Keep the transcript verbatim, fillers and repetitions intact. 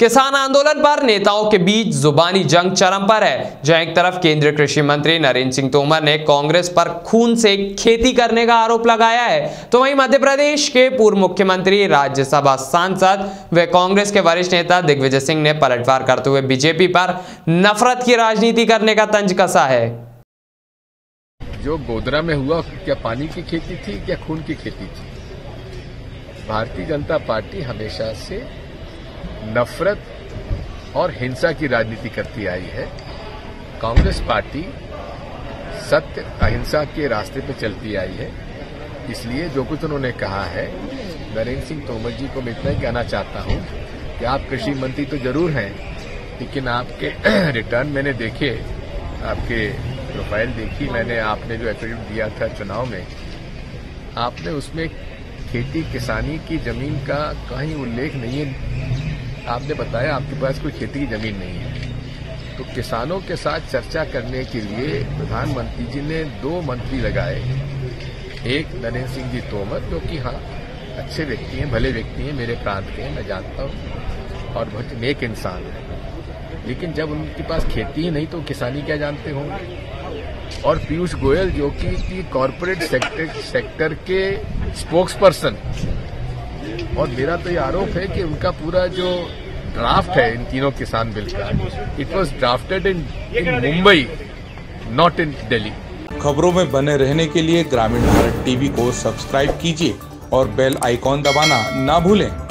किसान आंदोलन पर नेताओं के बीच जुबानी जंग चरम पर है। जहां एक तरफ केंद्रीय कृषि मंत्री नरेंद्र सिंह तोमर ने कांग्रेस पर खून से खेती करने का आरोप लगाया है, तो वहीं मध्य प्रदेश के पूर्व मुख्यमंत्री, राज्यसभा सांसद व कांग्रेस के वरिष्ठ नेता दिग्विजय सिंह ने पलटवार करते हुए बीजेपी पर नफरत की राजनीति करने का तंज कसा है। जो गोधरा में हुआ, क्या पानी की खेती थी, क्या खून की खेती थी? भारतीय जनता पार्टी हमेशा से नफरत और हिंसा की राजनीति करती आई है। कांग्रेस पार्टी सत्य अहिंसा के रास्ते पर चलती आई है। इसलिए जो कुछ उन्होंने कहा है, नरेंद्र सिंह तोमर जी को मैं इतना ही कहना चाहता हूं कि आप कृषि मंत्री तो जरूर हैं, लेकिन आपके रिटर्न मैंने देखे, आपके प्रोफाइल देखी मैंने, आपने जो एफिडेविट दिया था चुनाव में, आपने उसमें खेती किसानी की जमीन का कहीं उल्लेख नहीं है। आपने बताया आपके पास कोई खेती की जमीन नहीं है। तो किसानों के साथ चर्चा करने के लिए प्रधानमंत्री जी ने दो मंत्री लगाए। एक नरेंद्र सिंह जी तोमर, जो कि हाँ अच्छे व्यक्ति हैं, भले व्यक्ति हैं, मेरे प्रांत के हैं, मैं जानता हूँ, और बहुत नेक इंसान है। लेकिन जब उनके पास खेती ही नहीं तो किसानी क्या जानते होंगे। और पीयूष गोयल, जो कि कॉरपोरेट सेक्टर सेक्टर के स्पोक्स पर्सन, और मेरा तो ये आरोप है कि उनका पूरा जो ड्राफ्ट है इन तीनों किसान बिल का, it was drafted in in Mumbai, not in Delhi. खबरों में बने रहने के लिए ग्रामीण भारत टीवी को सब्सक्राइब कीजिए और बेल आइकॉन दबाना ना भूलें।